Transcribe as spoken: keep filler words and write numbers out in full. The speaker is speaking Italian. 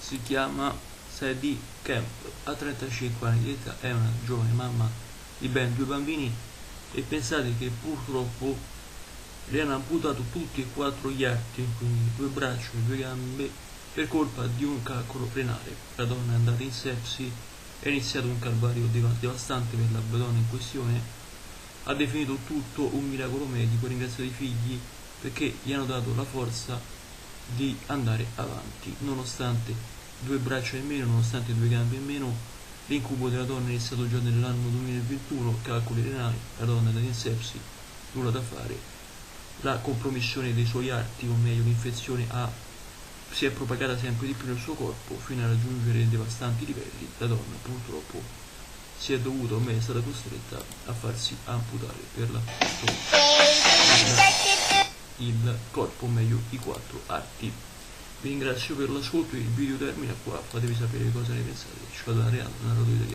si chiama Sadie Kemp, ha trentacinque anni di età, è una giovane mamma di ben due bambini e pensate che purtroppo le hanno amputato tutti e quattro gli arti, quindi due braccia e due gambe, per colpa di un calcolo renale. La donna è andata in sepsi, è iniziato un calvario devastante per la donna in questione, ha definito tutto un miracolo medico, ringraziato i figli perché gli hanno dato la forza di andare avanti, nonostante due braccia in meno, nonostante due gambe in meno. L'incubo della donna è iniziato già nell'anno duemilaventuno, calcoli renali, la donna è andata in sepsi, nulla da fare, la compromissione dei suoi arti, o meglio l'infezione, ha, si è propagata sempre di più nel suo corpo fino a raggiungere devastanti livelli. La donna purtroppo si è dovuta, o meglio è stata costretta a farsi amputare per l'appunto il corpo, o meglio i quattro arti. Vi ringrazio per l'ascolto, il video termina qua, fatevi sapere cosa ne pensate. Ci vado a Real, narratore italiano.